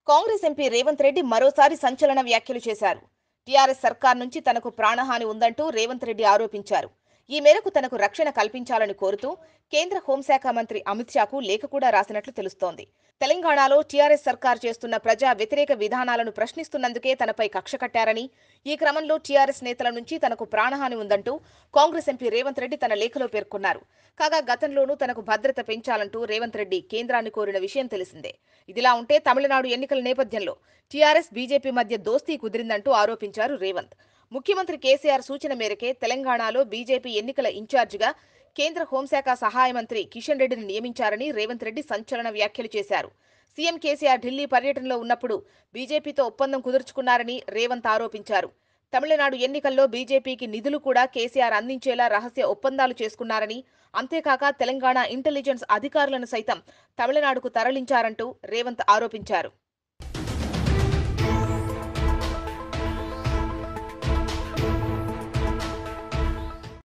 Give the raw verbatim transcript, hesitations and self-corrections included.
Congress MP Revanth Reddy మరోసారి సంచలన వ్యాఖ్యలు చేశారు. టీఆర్ఎస్ సర్కార్ నుంచి తనకు ప్రాణహాని ఉందంటూ రేవంత్ రెడ్డి ఆరోపించారు. ఈ మేరకు తనకు రక్షణ కల్పించాలని కోరుతూ కేంద్ర హోంశాఖ మంత్రి అమిత్ షాకు లేఖ కూడా రాసినట్లు తెలుస్తోంది. తెలంగాణలో టీఆర్ఎస్ సర్కార్ చేస్తున్న ప్రజా వ్యతిరేక విధానాలను ప్రశ్నిస్తున్నందుకే తనపై కక్ష కట్టారని, ఈ క్రమంలో టీఆర్ఎస్ నేతల నుంచి తనకు ప్రాణహాని ఉందంటూ కాంగ్రెస్ ఎంపీ రేవంత్ రెడ్డి తన లేఖలో పేర్కొన్నారు. కాగా గతంలోనూ తనకు భద్రత పెంచాలంటూ రేవంత్ రెడ్డి కేంద్రాన్ని కోరిన విషయం తెలిసిందే. ఇదిలా ఉంటే తమిళనాడు ఎన్నికల నేపథ్యంలో టీఆర్ఎస్ బీజేపీ మధ్య దోస్తీ కుదిరిందంటూ ఆరోపించారు రేవంత్. ముఖ్యమంత్రి కేసీఆర్ సూచన మేరకే తెలంగాణలో బీజేపీ ఎన్నికల ఇన్ఛార్జిగా కేంద్ర హోంశాఖ సహాయ మంత్రి కిషన్ రెడ్డిని నియమించారని రేవంత్ రెడ్డి సంచలన వ్యాఖ్యలు చేశారు. సీఎం కేసీఆర్ ఢిల్లీ పర్యటనలో ఉన్నప్పుడు బీజేపీతో ఒప్పందం కుదుర్చుకున్నారని రేవంత్ ఆరోపించారు. తమిళనాడు ఎన్నికల్లో బీజేపీకి నిధులు కూడా కేసీఆర్ అందించేలా రహస్య ఒప్పందాలు చేసుకున్నారని, అంతేకాక తెలంగాణ ఇంటెలిజెన్స్ అధికారులను సైతం తమిళనాడుకు తరలించారంటూ రేవంత్ ఆరోపించారు.